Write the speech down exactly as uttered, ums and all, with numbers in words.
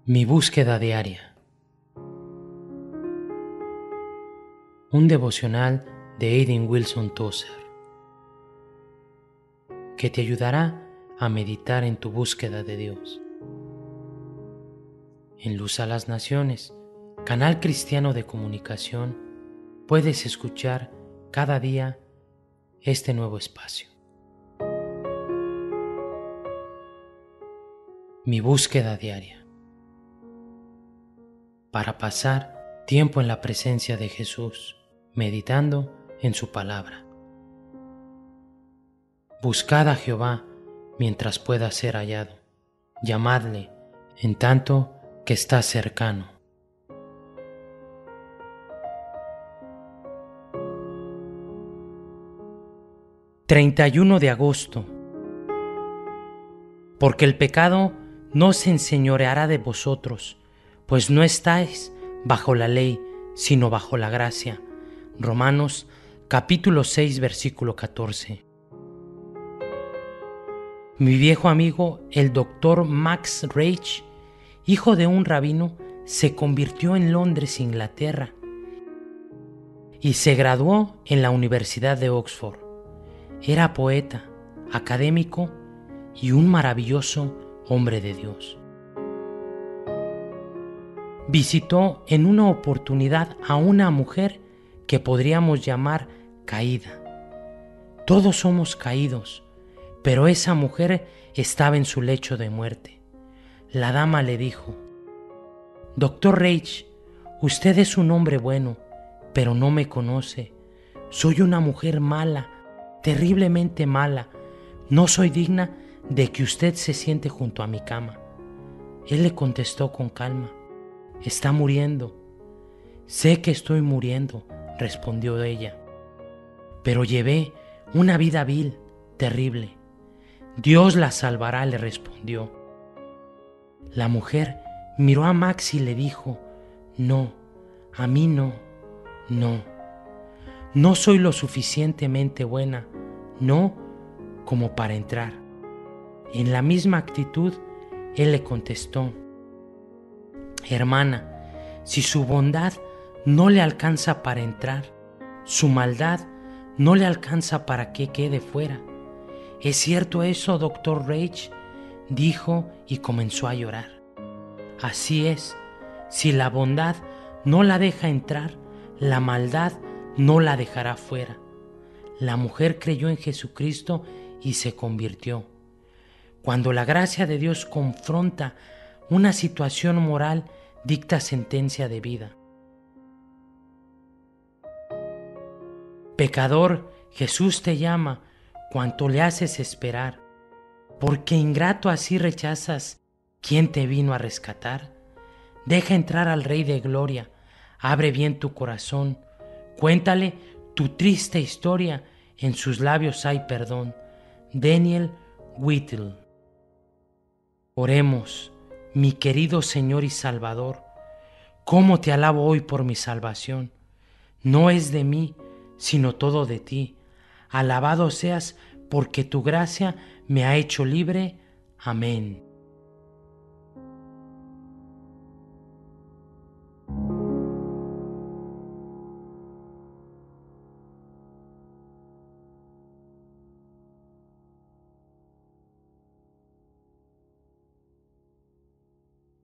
Mi búsqueda diaria. Un devocional de Aiden Wilson Tozer que te ayudará a meditar en tu búsqueda de Dios. En Luz a las Naciones, canal cristiano de comunicación, puedes escuchar cada día este nuevo espacio. Mi búsqueda diaria. Para pasar tiempo en la presencia de Jesús, meditando en su palabra. Buscad a Jehová mientras pueda ser hallado, llamadle en tanto que está cercano. treinta y uno de agosto. Porque el pecado no se enseñoreará de vosotros, pues no estáis bajo la ley, sino bajo la gracia. Romanos capítulo seis, versículo catorce. Mi viejo amigo, el doctor Max Reich, hijo de un rabino, se convirtió en Londres, Inglaterra, y se graduó en la Universidad de Oxford. Era poeta, académico y un maravilloso hombre de Dios. Visitó en una oportunidad a una mujer que podríamos llamar caída. Todos somos caídos, pero esa mujer estaba en su lecho de muerte. La dama le dijo: Doctor Reich, usted es un hombre bueno, pero no me conoce. Soy una mujer mala, terriblemente mala. No soy digna de que usted se siente junto a mi cama. Él le contestó con calma: Está muriendo. Sé que estoy muriendo, respondió ella, pero llevé una vida vil, terrible. Dios la salvará, le respondió. La mujer miró a Max y le dijo: No, a mí no, no. No soy lo suficientemente buena, no como para entrar. En la misma actitud, él le contestó: Hermana, si su bondad no le alcanza para entrar, su maldad no le alcanza para que quede fuera. ¿Es cierto eso, doctor Reich?, dijo y comenzó a llorar. Así es, si la bondad no la deja entrar, la maldad no la dejará fuera. La mujer creyó en Jesucristo y se convirtió. Cuando la gracia de Dios confronta una situación moral, dicta sentencia de vida. Pecador, Jesús te llama cuanto le haces esperar, porque ingrato así rechazas quien te vino a rescatar. Deja entrar al Rey de Gloria, abre bien tu corazón, cuéntale tu triste historia, en sus labios hay perdón. Daniel Whittle. Oremos. Mi querido Señor y Salvador, cómo te alabo hoy por mi salvación. No es de mí, sino todo de ti. Alabado seas porque tu gracia me ha hecho libre. Amén.